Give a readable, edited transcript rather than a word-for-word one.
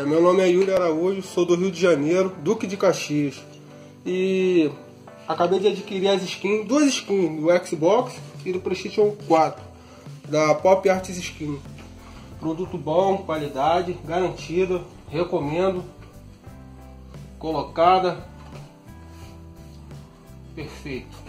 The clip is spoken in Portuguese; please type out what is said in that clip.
meu nome é Yuri Araújo, sou do Rio de Janeiro, Duque de Caxias. E acabei de adquirir as skins, duas skins, do Xbox e do PlayStation 4, da Pop Arts Skin. Produto bom, qualidade, garantida, recomendo. Colocada. Perfeito.